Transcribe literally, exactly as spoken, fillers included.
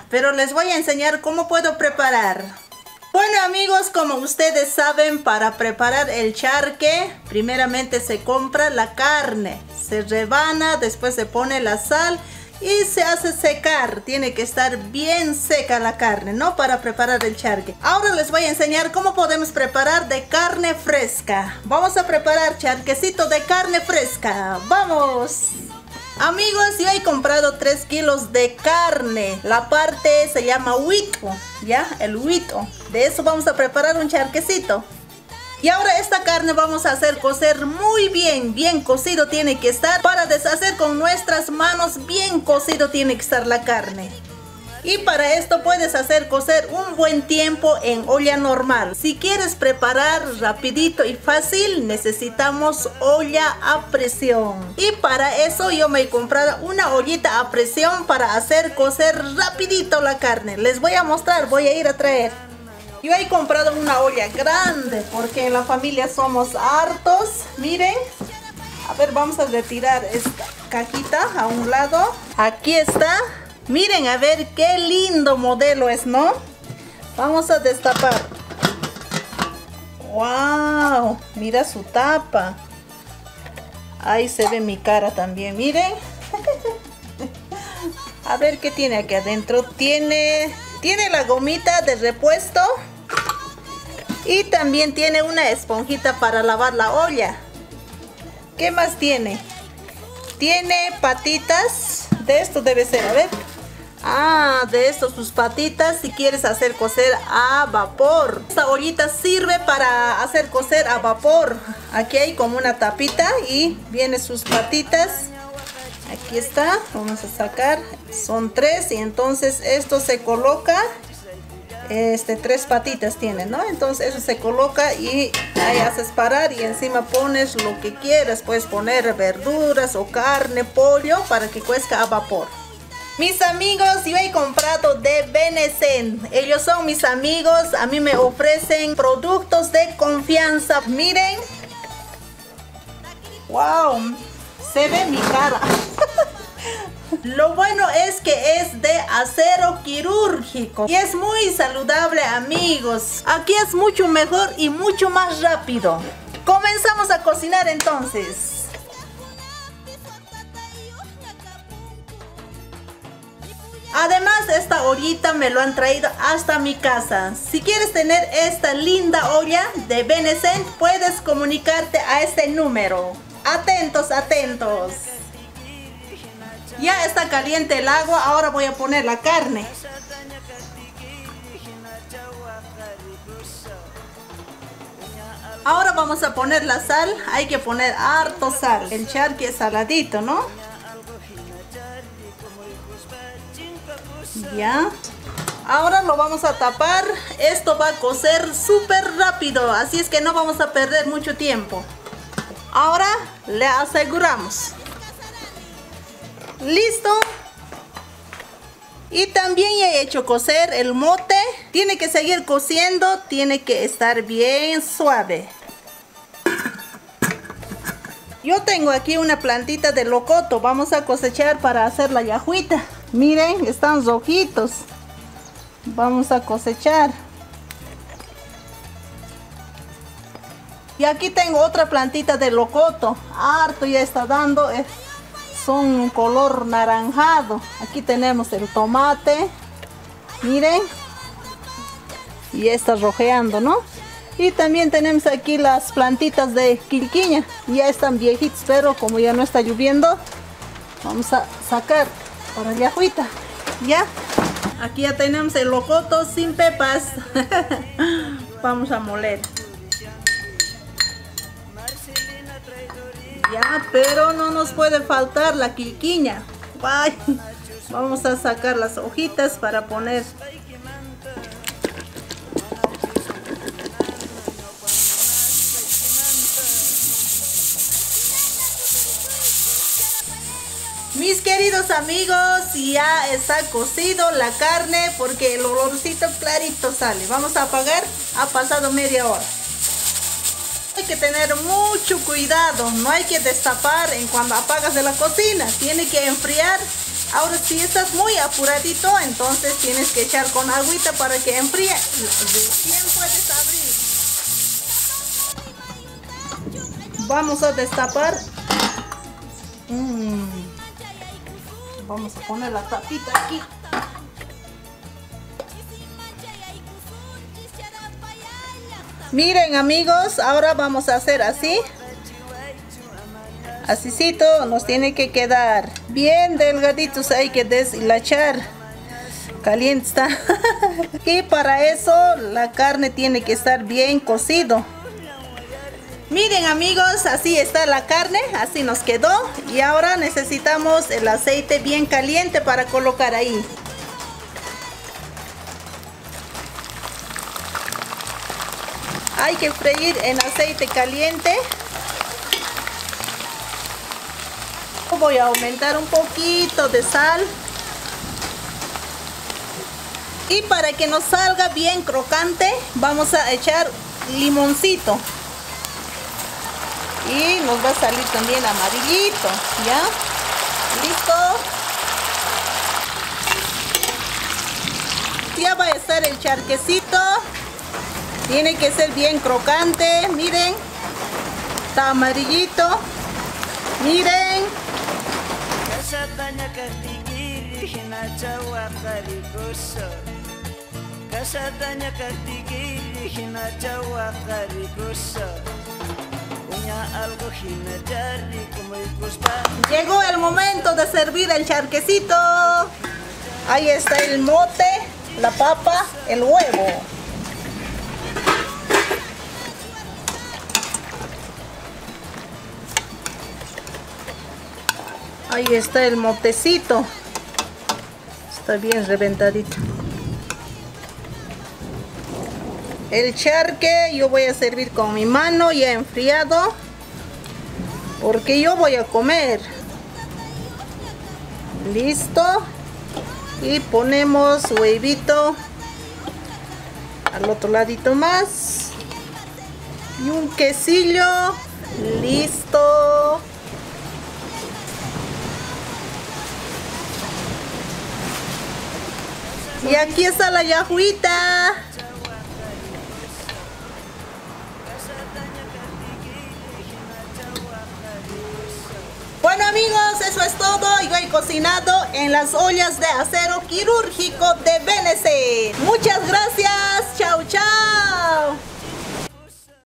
pero les voy a enseñar cómo puedo preparar. Bueno amigos, como ustedes saben, para preparar el charque, primeramente se compra la carne, se rebana, después se pone la sal y se hace secar. Tiene que estar bien seca la carne, ¿no? Para preparar el charque. Ahora les voy a enseñar cómo podemos preparar de carne fresca. Vamos a preparar charquecito de carne fresca. ¡Vamos! Amigos, yo he comprado tres kilos de carne. La parte se llama huito, ¿ya? El huito. De eso vamos a preparar un charquecito. Y ahora esta carne vamos a hacer cocer muy bien, bien cocido tiene que estar. Para deshacer con nuestras manos, bien cocido tiene que estar la carne. Y para esto puedes hacer cocer un buen tiempo en olla normal. Si quieres preparar rapidito y fácil, necesitamos olla a presión. Y para eso yo me he comprado una ollita a presión para hacer cocer rapidito la carne. Les voy a mostrar, voy a ir a traer. Yo he comprado una olla grande porque en la familia somos hartos. Miren. A ver, vamos a retirar esta cajita a un lado. Aquí está. Miren, a ver qué lindo modelo es, ¿no? Vamos a destapar. ¡Wow! Mira su tapa. Ahí se ve mi cara también, miren. A ver qué tiene aquí adentro. Tiene, tiene la gomita de repuesto. Y también tiene una esponjita para lavar la olla. ¿Qué más tiene? Tiene patitas. De esto debe ser, a ver. Ah, de estos sus patitas si quieres hacer cocer a vapor. Esta ollita sirve para hacer cocer a vapor. Aquí hay como una tapita y viene sus patitas. Aquí está, vamos a sacar. Son tres y entonces esto se coloca. Este, tres patitas tiene, ¿no? Entonces eso se coloca y ahí haces parar y encima pones lo que quieras. Puedes poner verduras o carne, pollo para que cuezca a vapor. Mis amigos, yo he comprado de Benecen. Ellos son mis amigos. A mí me ofrecen productos de confianza. Miren. Wow. Se ve mi cara. Lo bueno es que es de acero quirúrgico. Y es muy saludable, amigos. Aquí es mucho mejor y mucho más rápido. Comenzamos a cocinar entonces. Además, esta ollita me lo han traído hasta mi casa. Si quieres tener esta linda olla de Benecen, puedes comunicarte a este número. Atentos, atentos. Ya está caliente el agua, ahora voy a poner la carne. Ahora vamos a poner la sal. Hay que poner harto sal. El charque es saladito, ¿no? Ya. Ahora lo vamos a tapar. Esto va a cocer súper rápido, así es que no vamos a perder mucho tiempo. Ahora le aseguramos. Listo. Y también ya he hecho cocer el mote. Tiene que seguir cociendo. Tiene que estar bien suave. Yo tengo aquí una plantita de locoto. Vamos a cosechar para hacer la yajuita. Miren, están rojitos. Vamos a cosechar. Y aquí tengo otra plantita de locoto. Harto ya está dando. Son color naranjado. Aquí tenemos el tomate. Miren. Y está rojeando, ¿no? Y también tenemos aquí las plantitas de quilquiña. Ya están viejitas, pero como ya no está lloviendo, vamos a sacar para la yajuita. Ya. Aquí ya tenemos el locoto sin pepas. Vamos a moler. Ya, pero no nos puede faltar la quilquiña. Ay, vamos a sacar las hojitas para poner. Mis queridos amigos, ya está cocido la carne porque el olorcito clarito sale. Vamos a apagar, ha pasado media hora. Hay que tener mucho cuidado, no hay que destapar en cuando apagas de la cocina. Tiene que enfriar Ahora si estás muy apuradito, entonces tienes que echar con agüita para que enfríe. Recién puedes abrir. Vamos a destapar. Mm. Vamos a poner la tapita aquí. Miren amigos, ahora vamos a hacer así. Asícito nos tiene que quedar bien delgaditos, hay que deshilachar. Caliente está. Y para eso la carne tiene que estar bien cocido. Miren amigos, así está la carne, así nos quedó. Y ahora necesitamos el aceite bien caliente para colocar ahí. Hay que freír en aceite caliente. Voy a aumentar un poquito de sal. Y para que nos salga bien crocante, vamos a echar limoncito. Y nos va a salir también amarillito, ¿ya? ¿Listo? Ya va a estar el charquecito. Tiene que ser bien crocante, miren. Está amarillito. Miren. Llegó el momento de servir el charquecito. Ahí está el mote, la papa, el huevo. Ahí está el motecito. Está bien reventadito. El charque yo voy a servir con mi mano ya enfriado, porque yo voy a comer. Listo. Y ponemos huevito al otro ladito más. Y un quesillo. Listo. Y aquí está la yajuita. Bueno amigos, eso es todo. Yo he cocinado en las ollas de acero quirúrgico de B N C. Muchas gracias. Chao, chao.